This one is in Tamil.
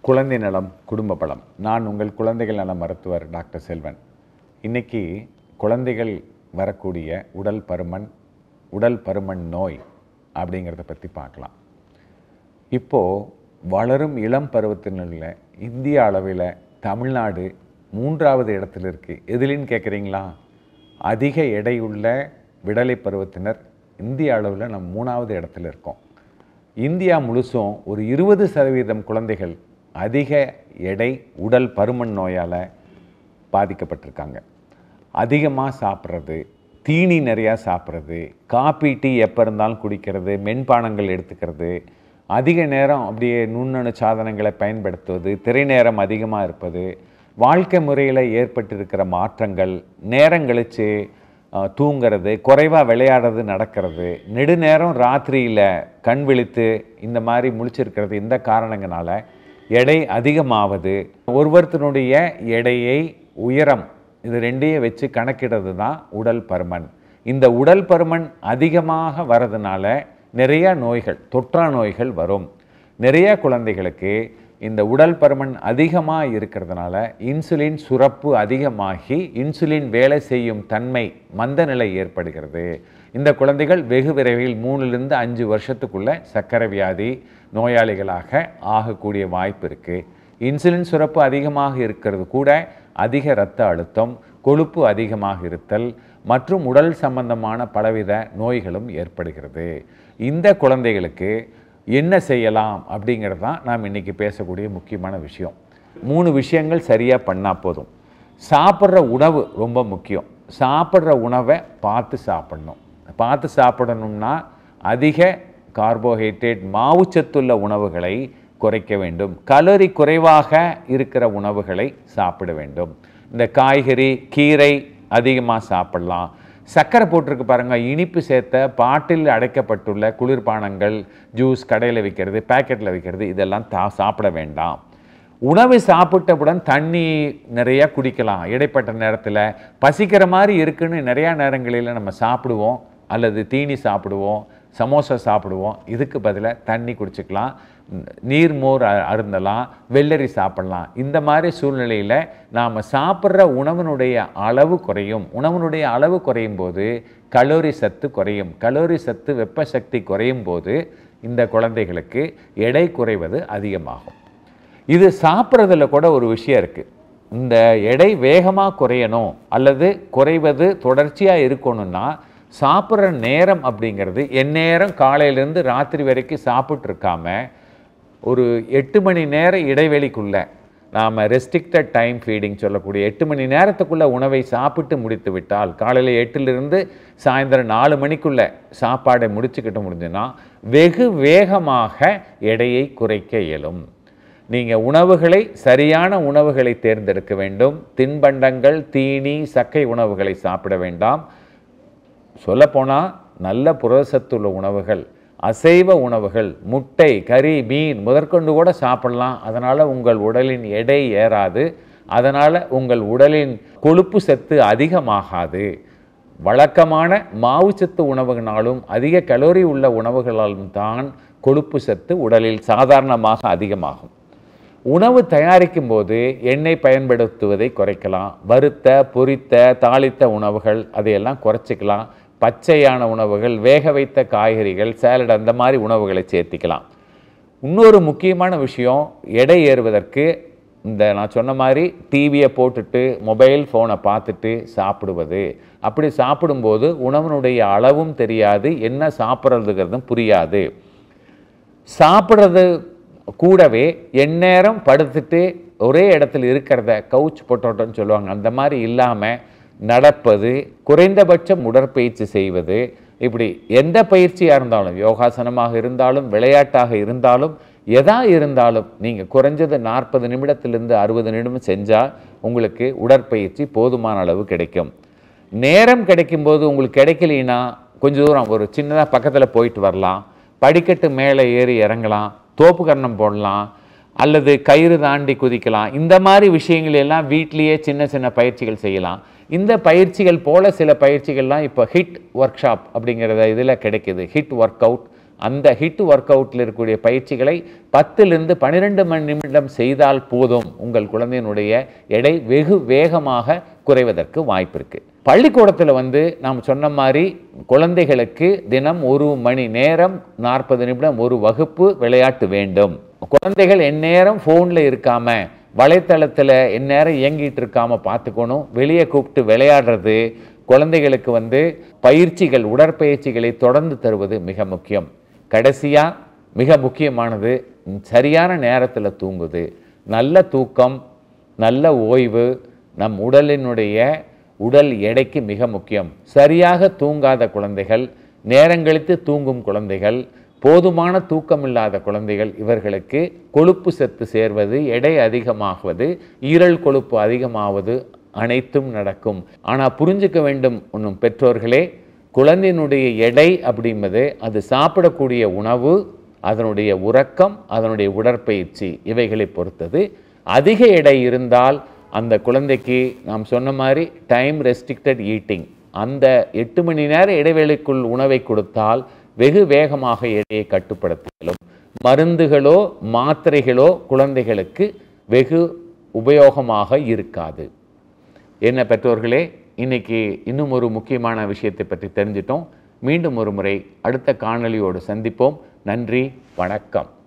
குழந்தை நலம் குடும்ப பலம். நான் உங்கள் குழந்தைகள் நல மருத்துவர் டாக்டர் செல்வன். இன்னைக்கு குழந்தைகள் வரக்கூடிய உடல் பருமன் நோய் அப்படிங்கிறத பற்றி பார்க்கலாம். இப்போது வளரும் இளம் பருவத்தினரில் இந்திய அளவில் தமிழ்நாடு 3வது இடத்துல இருக்குது. எதுலின்னு கேட்குறீங்களா? அதிக எடையுள்ள விடலை பருவத்தினர் இந்திய அளவில் நம்ம 3வது இடத்துல இருக்கோம். இந்தியா முழுசும் ஒரு 20% குழந்தைகள் அதிக எடை உடல் பருமன் நோயால் பாதிக்கப்பட்டிருக்காங்க. அதிகமாக சாப்பிட்றது, தீனி நிறையா சாப்பிட்றது, காப்பி டீ எப்போ இருந்தாலும் குடிக்கிறது, மென்பானங்கள் எடுத்துக்கிறது, அதிக நேரம் அப்படியே நுண்ணணு சாதனங்களை பயன்படுத்துவது, திரை நேரம் அதிகமாக இருப்பது, வாழ்க்கை முறையில் ஏற்பட்டிருக்கிற மாற்றங்கள், நேரம் கழித்து தூங்கிறது, குறைவாக விளையாடுறது, நடக்கிறது, நெடுநேரம் ராத்திரியில் கண் விழித்து இந்த மாதிரி முழிச்சிருக்கிறது, இந்த காரணங்களால் எடை அதிகமாவது, ஒருவருத்தனுடைய எடையை உயரம் இது ரெண்டையும் வச்சு கணக்கிடுறது தான் உடல் பருமன். இந்த உடல் பருமன் அதிகமாக வரதுனால நிறைய நோய்கள், தொற்றா நோய்கள் வரும். நிறைய குழந்தைகளுக்கு இந்த உடல் பருமன் அதிகமாக இருக்கிறதுனால இன்சுலின் சுரப்பு அதிகமாகி இன்சுலின் வேலை செய்யும் தன்மை மந்த நிலை ஏற்படுகிறது. இந்த குழந்தைகள் வெகு விரைவில் 3லிருந்து 5 வருஷத்துக்குள்ளே சர்க்கரை வியாதி நோயாளிகளாக ஆகக்கூடிய வாய்ப்பு இருக்குது. இன்சுலின் சுரப்பு அதிகமாக இருக்கிறது கூட அதிக இரத்த அழுத்தம், கொழுப்பு அதிகமாக இருத்தல் மற்றும் உடல் சம்பந்தமான பலவித நோய்களும் ஏற்படுகிறது. இந்த குழந்தைகளுக்கு என்ன செய்யலாம் அப்படிங்கிறது தான் நாம் இன்றைக்கி பேசக்கூடிய முக்கியமான விஷயம். 3 விஷயங்கள் சரியாக பண்ணால் போதும். சாப்பிட்ற உணவு ரொம்ப முக்கியம். சாப்பிட்ற உணவை பார்த்து சாப்பிடணும். பார்த்து சாப்பிடணும்னா அதிக கார்போஹைட்ரேட் மாவுச்சத்துள்ள உணவுகளை குறைக்க வேண்டும். கலோரி குறைவாக இருக்கிற உணவுகளை சாப்பிட வேண்டும். இந்த காய்கறி, கீரை அதிகமாக சாப்பிடலாம். சர்க்கரை போட்டிருக்கு பாருங்கள், இனிப்பு சேர்த்த பாட்டில் அடைக்கப்பட்டுள்ள குளிர்பானங்கள், ஜூஸ் கடையில் விற்கிறது, பேக்கெட்டில் விற்கிறது, இதெல்லாம் சாப்பிட வேண்டாம். உணவு சாப்பிட்டவுடன் தண்ணி நிறையா குடிக்கலாம். இடைப்பட்ட நேரத்தில் பசிக்கிற மாதிரி இருக்குன்னு நிறையா நேரங்களில் நம்ம சாப்பிடுவோம், அல்லது தீனி சாப்பிடுவோம், சமோசா சாப்பிடுவோம். இதுக்கு பதிலாக தண்ணி குடிச்சிக்கலாம், நீர்மோர் அருந்தலாம், வெள்ளரி சாப்பிடலாம். இந்த மாதிரி சூழ்நிலையில் நாம் சாப்பிட்ற உணவினுடைய அளவு குறையும். உணவினுடைய அளவு குறையும் போது கலோரி சத்து குறையும். கலோரி சத்து வெப்ப சக்தி குறையும் போது இந்த குழந்தைகளுக்கு எடை குறைவது அதிகமாகும். இது சாப்பிட்றதுல கூட ஒரு விஷயம் இருக்குது. இந்த எடை வேகமாக குறையணும் அல்லது குறைவது தொடர்ச்சியாக இருக்கணும்னா சாப்பிட்ற நேரம் அப்படிங்கிறது எந்நேரம் காலையிலேருந்து ராத்திரி வரைக்கும் சாப்பிட்ருக்காம ஒரு 8 மணி நேர இடைவெளிக்குள்ளே நாம் ரெஸ்ட்ரிக்டட் டைம் ஃபீடிங் சொல்லக்கூடிய 8 மணி நேரத்துக்குள்ளே உணவை சாப்பிட்டு முடித்து விட்டால், காலையில் 8லிருந்து சாயந்தரம் 4 மணிக்குள்ளே சாப்பாடை முடிச்சுக்கிட்டு முடிஞ்சுன்னா வெகு வேகமாக எடையை குறைக்க இயலும். நீங்கள் உணவுகளை சரியான உணவுகளை தேர்ந்தெடுக்க வேண்டும். தின்பண்டங்கள், தீனி, சக்கை உணவுகளை சாப்பிட வேண்டாம். சொல்லப்போனால் நல்ல புரதச்சத்துள்ள உணவுகள், அசைவ உணவுகள், முட்டை, கறி, மீன் முதற்கொண்டு கூட சாப்பிடலாம். அதனால் உங்கள் உடலின் எடை ஏறாது. அதனால் உங்கள் உடலின் கொழுப்பு சத்து அதிகமாகாது. வழக்கமான மாவுச்சத்து உணவுகளாலும் அதிக கலோரி உள்ள உணவுகளாலும் தான் கொழுப்பு சத்து உடலில் சாதாரணமாக அதிகமாகும். உணவு தயாரிக்கும் போது எண்ணெய் பயன்படுத்துவதை குறைக்கலாம். வறுத்த, பொரித்த, தாளித்த உணவுகள் அதையெல்லாம் குறைச்சிக்கலாம். பச்சையான உணவுகள், வேக வைத்த காய்கறிகள், சேலட் அந்த மாதிரி உணவுகளை சேர்த்திக்கலாம். இன்னொரு முக்கியமான விஷயம், எடை ஏறுவதற்கு இந்த நான் சொன்ன மாதிரி டிவியை போட்டுட்டு மொபைல் ஃபோனை பார்த்துட்டு சாப்பிடுவது. அப்படி சாப்பிடும்போது உணவினுடைய அளவும் தெரியாது, என்ன சாப்பிட்றதுங்கிறதும் புரியாது. சாப்பிட்றது கூடவே எந்நேரம் படுத்துட்டு ஒரே இடத்துல இருக்கிறத கவுச் பொட்டோட்டோன்னு சொல்லுவாங்க, அந்த மாதிரி இல்லாமல் நடப்பது, குறைந்தபட்சம் உடற்பயிற்சி செய்வது, இப்படி எந்த பயிற்சியாக இருந்தாலும், யோகாசனமாக இருந்தாலும், விளையாட்டாக இருந்தாலும், எதாக இருந்தாலும் நீங்கள் குறைஞ்சது 40 நிமிடத்திலிருந்து 60 நிமிடம் செஞ்சால் உங்களுக்கு உடற்பயிற்சி போதுமான அளவு கிடைக்கும். நேரம் கிடைக்கும்போது உங்களுக்கு கிடைக்கலைன்னா கொஞ்சம் தூரம் ஒரு சின்னதாக பக்கத்தில் போயிட்டு வரலாம், படிக்கட்டு மேலே ஏறி இறங்கலாம், தோப்பு கரணம் போடலாம், அல்லது கயிறு தாண்டி குதிக்கலாம். இந்த மாதிரி விஷயங்கள் எல்லாம் வீட்லேயே சின்ன சின்ன பயிற்சிகள் செய்யலாம். இந்த பயிற்சிகள் போல் சில பயிற்சிகள்லாம் இப்போ ஹிட் ஒர்க் ஷாப் அப்படிங்கிறத இதில் கிடைக்கிது. ஹிட் ஒர்க் அவுட் அந்த ஹிட் ஒர்க் அவுட்டில் இருக்கக்கூடிய பயிற்சிகளை 10லிருந்து 12 மணி நிமிடம் செய்தால் போதும் உங்கள் குழந்தையினுடைய எடை வெகு வேகமாக குறைவதற்கு வாய்ப்பு இருக்குது. பள்ளிக்கூடத்தில் நாம் சொன்ன மாதிரி குழந்தைகளுக்கு தினம் 1 மணி நேரம் 40 நிமிடம் ஒரு வகுப்பு விளையாட்டு வேண்டும். குழந்தைகள் எந்நேரம் ஃபோனில் இருக்காம வலைத்தளத்தில் எந்நேரம் இயங்கிட்டு இருக்காம பார்த்துக்கணும். வெளியே கூப்பிட்டு விளையாடுறது, குழந்தைகளுக்கு பயிற்சிகள் உடற்பயிற்சிகளை தொடர்ந்து தருவது மிக முக்கியம். கடைசியாக மிக முக்கியமானது சரியான நேரத்தில் தூங்குது. நல்ல தூக்கம், நல்ல ஓய்வு நம் உடல் எடைக்கு மிக முக்கியம். சரியாக தூங்காத குழந்தைகள், நேரங்கழித்து தூங்கும் குழந்தைகள், போதுமான தூக்கம் இல்லாத குழந்தைகள், இவர்களுக்கு கொழுப்பு சத்து சேர்வது, எடை அதிகமாகுவது, ஈரல் கொழுப்பு அதிகமாவது அனைத்தும் நடக்கும். ஆனால் புரிஞ்சுக்க வேண்டும் ஒன்றும் பெற்றோர்களே, குழந்தையினுடைய எடை அப்படிஎன்பது அது சாப்பிடக்கூடிய உணவு, அதனுடைய உறக்கம், அதனுடைய உடற்பயிற்சி இவைகளை பொறுத்தது. அதிக எடை இருந்தால் அந்த குழந்தைக்கு நாம் சொன்ன மாதிரி டைம் ரெஸ்ட்ரிக்டட் ஈட்டிங், அந்த 8 மணி நேர இடைவெளிக்குள் உணவை கொடுத்தால் வெகு வேகமாக எடையை கட்டுப்படுத்திலும். மருந்துகளோ மாத்திரைகளோ குழந்தைகளுக்கு வெகு உபயோகமாக இருக்காது. என்ன பெற்றோர்களே, இன்னைக்கு இன்னும் ஒரு முக்கியமான விஷயத்தை பற்றி தெரிஞ்சிட்டோம். மீண்டும் ஒரு முறை அடுத்த காணொளியோடு சந்திப்போம். நன்றி, வணக்கம்.